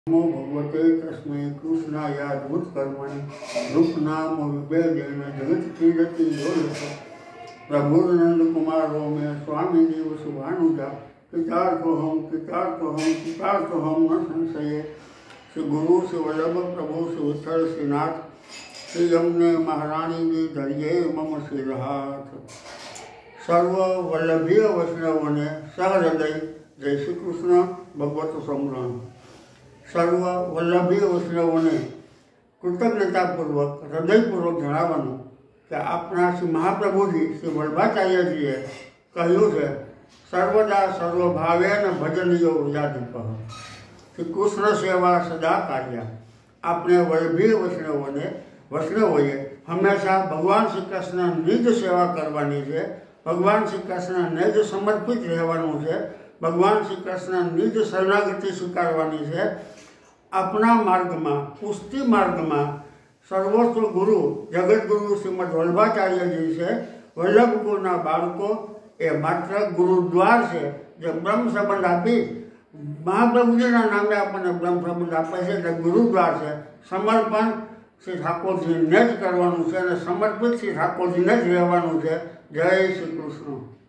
नमो भगवते तस्मै कृष्णाय अद्भुतकर्मणि रूपनाम विभेदेन जगत्क्रीडति योऽयः प्रभुर्नंद कुमारो मे स्वामी देव शुभानुजा कृतार्थोऽहं न संशये। श्री गुरु श्री वल्लभ प्रभु श्री विठ्ठल श्रीनाथ श्री यमुने महारानी जी धरिये मम श्रीहाथ। सर्व वल्लभीय वैष्णवोने सहृदय जय श्री कृष्ण भगवत सम्रण। सर्व वल्लभीय वैष्णवोने कृतज्ञतापूर्वक हृदयपूर्वक जણાવવાનું કે આપણા શ્રી મહાપ્રભુજી શ્રી વલ્લભાચાર્યજીએ કહ્યું છે, સર્વદા સર્વભાવેન ભજનીયો વૃજાધિપઃ શ્રી કૃષ્ણ સેવા સદા કાર્ય। આપણે વલ્લભીય વૈષ્ણવોએ હંમેશા ભગવાન શ્રી કૃષ્ણની જ સેવા કરવાની છે, ભગવાન શ્રી કૃષ્ણને જ સમર્પિત રહેવાનું છે, ભગવાન શ્રી કૃષ્ણની જ શરણાગતિ સ્વીકારવાની છે। अपना मार्ग में पुष्टि मार्ग में सर्वोच्च गुरु जगतगुरु श्रीमद वल्लभाचार्य जी से वल्लभ गुरुना बाळको ए मात्र गुरुद्वार से जो ब्रह्म संबंध आपी महाप्रभुजीना नामे आपने ब्रह्म संबंध आपे छे गुरुद्वार से समर्पण श्री ठाकुरजी ने ज करवानुं छे अने समर्पित श्री ठाकुरजी ने ज रहेवानुं छे। जय श्री कृष्ण।